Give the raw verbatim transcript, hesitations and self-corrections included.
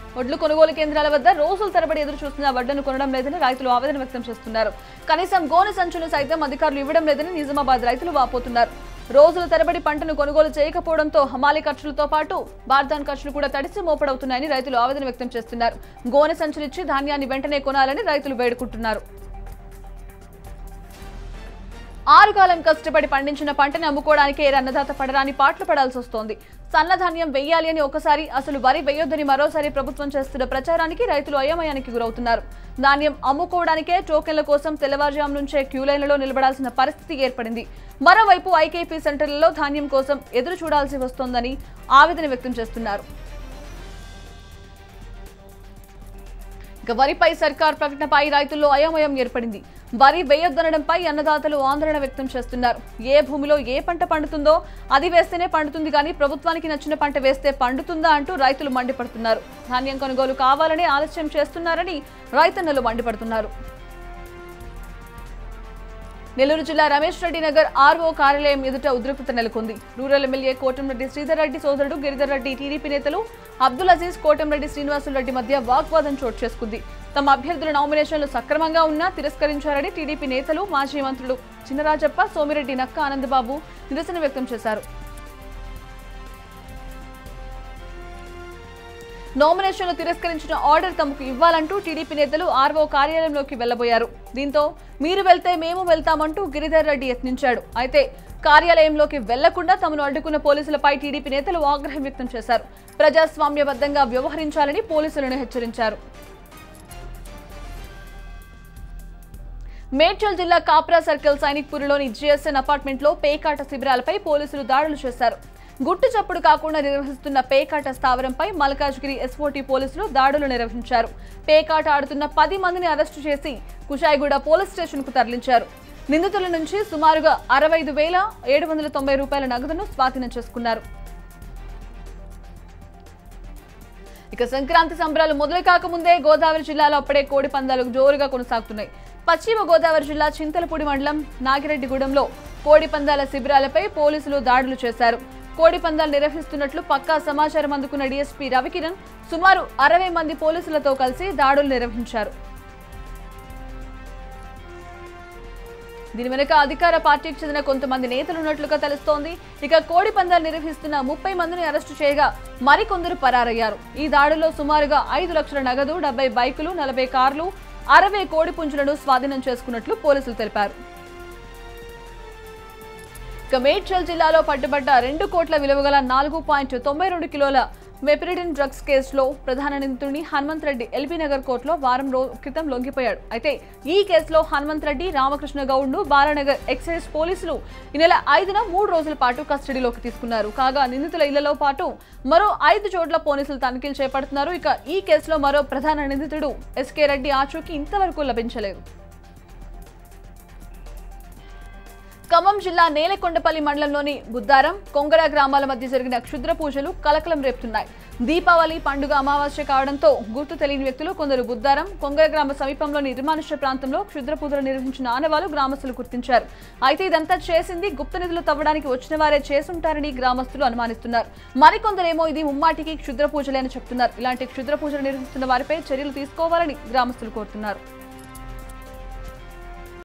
వడ్లు కొనుగోలు కేంద్రాల వద్ద రోజుల తరబడి ఎదురు చూస్తున్న వడ్లను కొనడం లేదని రైతులు ఆవేదన వ్యక్తం చేస్తున్నారు. కనీసం గోనె సంచులు సైతం అధికారులు ఇవ్వడం లేదని నిజామాబాద్ రైతులు వాపోతున్నారు. రోజుల తరబడి పంటను కొనుగోలు చేయకపోవడంతో హమాలీ ఖర్చులతో పాటు బార్దాన్ ఖర్చులు కూడా తడిసి మోపడవుతున్నాయని రైతులు ఆవేదన వ్యక్తం చేస్తున్నారు. గోనె సంచులిచ్చి ధాన్యాన్ని వెంటనే కొనాలని రైతులు వేడుకుంటున్నారు. ఆరు కాలం కష్టపడి పండించిన పంటని అమ్ముకోవడానికి అన్నదాత పడరాని పాటలు పడాల్సి వస్తోంది. సన్నధాన్యం వెయ్యాలి అని ఒకసారి, అసలు వరి వేయొద్దని మరోసారి ప్రభుత్వం చేస్తున్న ప్రచారానికి రైతులు అయోమయానికి గురవుతున్నారు. ధాన్యం అమ్ముకోవడానికే టోకెన్ల కోసం తెల్లవారుజాము నుంచే క్యూలైన్లలో నిలబడాల్సిన పరిస్థితి ఏర్పడింది. మరోవైపు ఐకేపీ సెంటర్లలో ధాన్యం కోసం ఎదురు చూడాల్సి వస్తోందని ఆవేదన వ్యక్తం చేస్తున్నారు. ఇక వరిపై సర్కార్ ప్రకటనపై రైతుల్లో అయోమయం ఏర్పడింది. వరి వేయొద్దనడంపై అన్నదాతలు ఆందోళన వ్యక్తం చేస్తున్నారు. ఏ భూమిలో ఏ పంట పండుతుందో అది వేస్తేనే పండుతుంది కానీ ప్రభుత్వానికి నచ్చిన పంట వేస్తే పండుతుందా అంటూ రైతులు మండిపడుతున్నారు. ధాన్యం కొనుగోలు కావాలని ఆలస్యం చేస్తున్నారని రైతన్నలు మండిపడుతున్నారు. నెల్లూరు జిల్లా రమేష్ రెడ్డి నగర్ ఆర్ఓ కార్యాలయం ఎదుట ఉద్రిక్తత నెలకొంది. రూరల్ ఎమ్మెల్యే కోటంరెడ్డి శ్రీధర్ రెడ్డి సోదరుడు గిరిధర్ రెడ్డి, టీడీపీ నేతలు అబ్దుల్ అజీజ్, కోటంరెడ్డి శ్రీనివాసులు రెడ్డి మధ్య వాగ్వాదం చోటు చేసుకుంది. తమ అభ్యర్థుల నామినేషన్లు సక్రమంగా ఉన్నా తిరస్కరించారని టీడీపీ నేతలు, మాజీ మంత్రులు చినరాజప్ప, సోమిరెడ్డి, నక్క ఆనందబాబు నిరసన వ్యక్తం చేశారు. నామినేషన్లు తిరస్కరించిన ఆర్డర్ తమకు ఇవ్వాలంటూ టీడీపీ నేతలు ఆర్ఓ కార్యాలయంలోకి వెళ్లబోయారు. దీంతో మీరు వెళ్తే మేము వెళ్తామంటూ గిరిధర్ రెడ్డి యత్నించాడు. అయితే కార్యాలయంలోకి వెళ్లకుండా తమను అడ్డుకున్న పోలీసులపై టీడీపీ నేతలు ఆగ్రహం వ్యక్తం చేశారు. ప్రజాస్వామ్యబద్ధంగా వ్యవహరించాలని పోలీసులను హెచ్చరించారు. మేడ్చల్ జిల్లా కాప్రా సర్కిల్ సైనిక్పూర్లోని జిఎస్ఎన్ అపార్ట్మెంట్ లో పేకాట శిబిరాలపై పోలీసులు దాడులు చేశారు. గుట్టు చప్పుడు కాకుండా నిర్వహిస్తున్న పేకాట స్థావరంపై మల్కాజ్గిరి ఎస్ఓటీ పోలీసులు దాడులు నిర్వహించారు. పేకాట ఆడుతున్న పది మందిని అరెస్టు చేసి కుషాయిగూడ పోలీస్ స్టేషన్ కు తరలించారు. నిందితుల నుంచి సుమారుగా అరవై ఐదు వేల ఏడు వందల తొంభై రూపాయల నగదును స్వాధీనం చేసుకున్నారు. ఇక సంక్రాంతి సంబరాలు మొదలు కాకముందే గోదావరి జిల్లాలో అప్పుడే కోడి పందాలు జోరుగా కొనసాగుతున్నాయి. పశ్చిమ గోదావరి జిల్లా చింతలపూడి మండలం నాగిరెడ్డిగూడెంలో కోడి పందాల శిబిరాలపై పోలీసులు దాడులు చేశారు. కోడి పందాలు నిర్వహిస్తున్నట్లు పక్కా సమాచారం అందుకున్న డీఎస్పీ రవికిరణ్ సుమారు అరవై మంది పోలీసులతో కలిసి దాడులు నిర్వహించారు. దీని వెనుక అధికార పార్టీకి చెందిన కొంతమంది నేతలు ఉన్నట్లుగా తెలుస్తోంది. ఇక కోడి పందాలు నిర్వహిస్తున్న ముప్పై మందిని అరెస్టు చేయగా మరికొందరు పరారయ్యారు. ఈ దాడుల్లో సుమారుగా ఐదు లక్షల నగదు, డెబ్బై బైకులు, నలభై కార్లు, అరవై కోడి పుంజులను స్వాధీనం చేసుకున్నట్లు పోలీసులు తెలిపారు. ఇక మేడ్చల్ జిల్లాలో పట్టుబడ్డ రెండు కోట్ల విలువగల నాలుగు పాయింట్ తొంభై రెండు కిలోల మెపిరిడిన్ డ్రగ్స్ కేసులో ప్రధాన నిందితుడిని హనుమంత్ రెడ్డి ఎల్బీ నగర్ కోర్టులో వారం రోజుల క్రితం లొంగిపోయాడు. అయితే ఈ కేసులో హనుమంత్ రెడ్డి, రామకృష్ణ గౌడ్ ను బాలానగర్ ఎక్సైజ్ పోలీసులు ఈ నెల ఐదున మూడు రోజుల పాటు కస్టడీలోకి తీసుకున్నారు. కాగా నిందితుల ఇళ్లలో పాటు మరో ఐదు చోట్ల పోలీసులు తనిఖీలు చేపడుతున్నారు. ఇక ఈ కేసులో మరో ప్రధాన నిందితుడు ఎస్కే రెడ్డి ఆచూకీ ఇంతవరకు లభించలేదు. ఖమ్మం జిల్లా నేలకొండపల్లి మండలంలోని బుద్దారం, కొంగర గ్రామాల మధ్య జరిగిన క్షుద్ర పూజలు కలకలం రేపుతున్నాయి. దీపావళి పండుగ అమావాస్య కావడంతో గుర్తు తెలియని వ్యక్తులు కొందరు బుద్దారం, కొంగర గ్రామ సమీపంలోని నిర్మానుష్య ప్రాంతంలో క్షుద్ర పూజలు నిర్వహించిన ఆనవాలు గ్రామస్తులు గుర్తించారు. అయితే ఇదంతా చేసింది గుప్త నిధులు తవ్వడానికి వచ్చిన వారే చేసుంటారని గ్రామస్తులు అనుమానిస్తున్నారు. మరికొందరేమో ఇది ముమ్మాటికి క్షుద్ర పూజలే అని చెప్తున్నారు. ఇలాంటి క్షుద్ర పూజలు నిర్వహిస్తున్న వారిపై చర్యలు తీసుకోవాలని గ్రామస్తులు కోరుతున్నారు.